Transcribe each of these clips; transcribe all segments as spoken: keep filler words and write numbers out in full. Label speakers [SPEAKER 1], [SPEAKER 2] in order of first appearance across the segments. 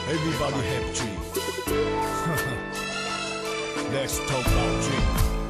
[SPEAKER 1] Everybody have dream. Let's talk about dream.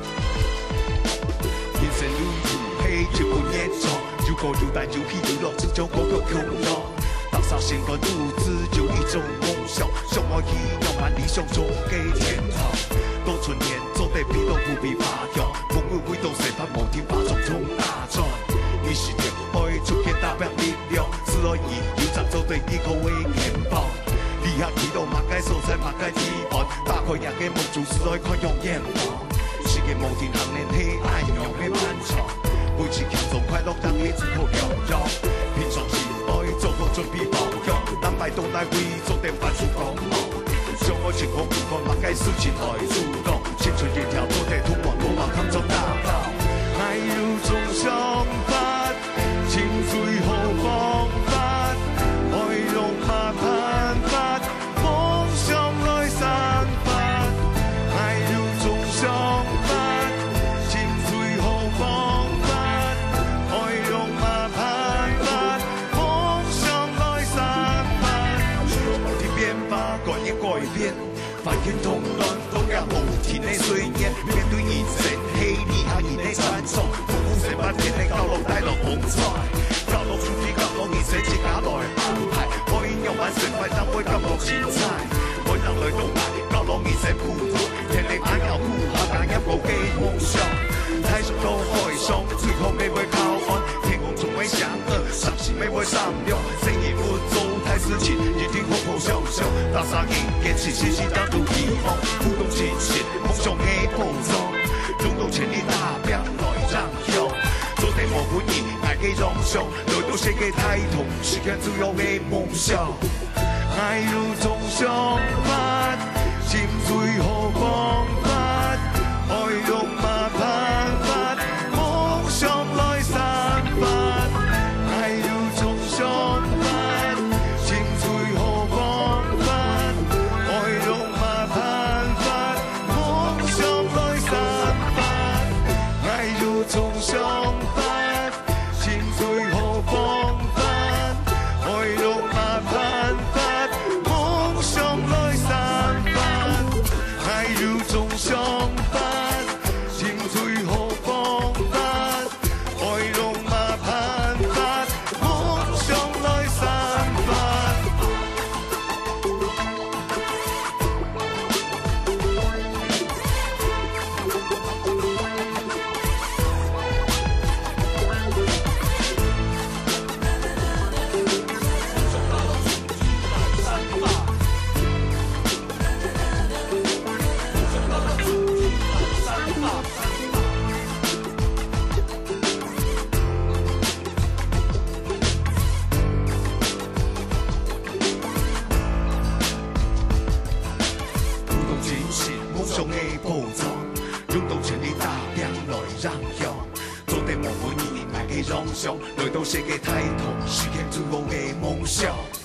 [SPEAKER 2] 人生旅途喜一本演出，如果有弹有戏有乐，这种歌曲穷乐。打扫生活独自有一种梦想，向我希望万理想中的天堂。多春年做得比都不必发扬，风雨会都谁怕某天发中冲大转。你是着爱出现代表力量，只可以有站做对一个为肩膀。离下祈祷马街所在马街之岸，打开人嘅梦做是爱看用眼光。是个无天行年黑暗用嘅漫长，每次轻松快乐让日子好逍遥。平常时爱做好准备保养，南摆东来回做点反复光芒。相爱情况不管马街事情来主动，青春一条做得通往罗马康庄大道。爱如中相发，情最好方法，爱用马盼发，梦想来散发。爱如中相发，情最好方法，爱用马盼发，梦想来散发。天变化，改也改变。凡天同乱，都让无天的水烟。面对人生黑你下人的传送，不顾成百天的高楼大楼风采，高楼出去高楼人生自家来安排，可以用万生快当会感觉精彩。每人来都来，高楼人生舞台，天地眼有苦，下眼一无嘅梦想。太阳到海上，最后未会靠岸，天空总会响耳，伤心未会闪亮。生意不做太事情，一定好好想想。大山迎坚持，时时当作希望，不动真心，梦想的保障，用到千里大兵来让向。做地无本意，爱嘅让上，来到世界太痛，实现自由的梦想。爱如中相发，心最好方法，爱用马盼发，梦想来散发。爱如中相发，心最好方法，爱用马盼发，梦想来散发。爱如中相发，心最好方法，爱用马盼发，梦想来散发。爱如中相发，心最好方法，爱用马盼发，梦想来散发。不动真心，梦想的保障，用到全力打拼来让向。做地无本意，爱嘅让上，来到世界太痛，实现自我的梦想。